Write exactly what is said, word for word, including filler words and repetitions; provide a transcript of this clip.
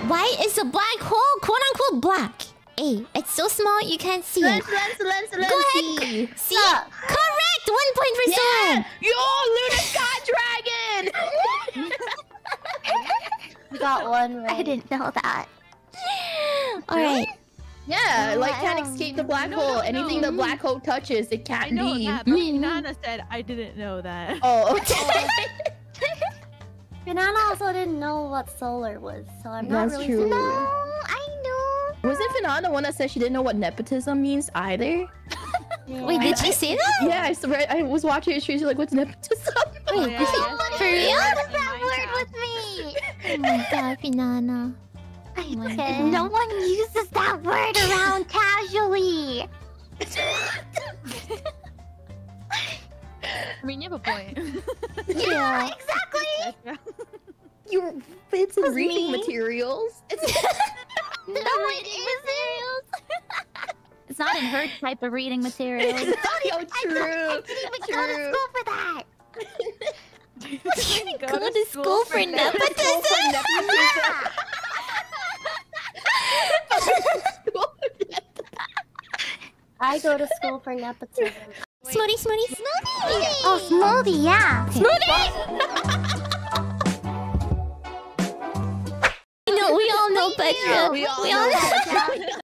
Why is a black hole quote unquote black? A. It's so small you can't see it. Let's let's let's let's Go see. ahead. See? Uh, Correct. One point for Yeah. Soren. Yo, Luna Scott Dragon. You got one right. I didn't know that. All right. Yeah, Oh, like wow. can't escape the black No, hole. no, Anything no. the black hole touches, it I can't know leave. that, but Mm. Nana said I didn't know that. Oh, okay. Banana also didn't know what solar was, so I'm not That's really true. sure. I know. Wasn't Finana the one that said she didn't know what nepotism means either? Yeah. Wait, did she say that? Yeah, I, swear, I was watching it. She's like, "What's nepotism?" Wait, Oh, yeah, is it yeah. for real? Use that word with me. Oh my god, Finana. Oh my god. No one uses that word around casually. I mean, you have a point. Yeah. Exactly. Your it's in Was reading me? materials. It's No, it isn't. It's not in her type of reading materials. Yo, I true. didn't even go to True. school for that. Go to school for nepotism. I go to school for nepotism. Smoothie, smoothie, smoothie. Oh, smoothie, yeah. Smoothie. You know, we all know Petra. We all We all know know. Petra.